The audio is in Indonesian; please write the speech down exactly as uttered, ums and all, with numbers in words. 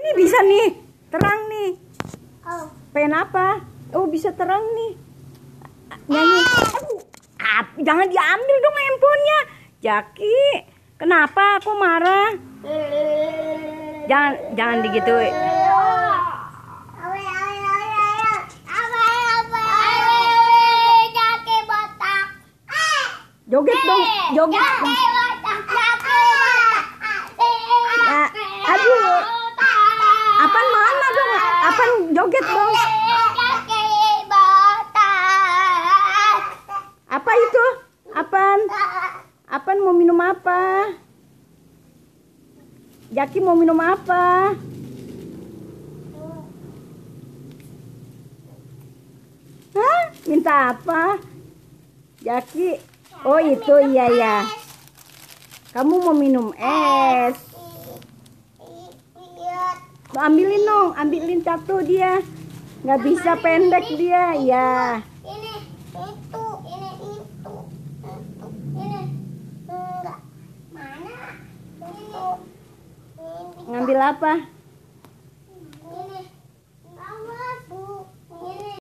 Ini bisa nih, terang nih. Oh. Pengen apa? Oh bisa terang nih. Nyanyi. Aduh, ah, jangan diambil dong handphonenya. Jaki, kenapa? Kok marah? Jangan, jangan digituin. Joget dong, joget dong. Ya, aduh. Apaan mana dong? Apaan joget dong? Apa itu? Apaan? Apaan mau minum apa? Jaki mau minum apa? Hah? Minta apa? Jaki. Oh itu iya ya. Kamu mau minum es? Ambilin dong, ambilin satu dia. Nggak bisa pendek dia, ya. Ini itu, ini itu, ini enggak. Mana? Ini. Ngambil apa?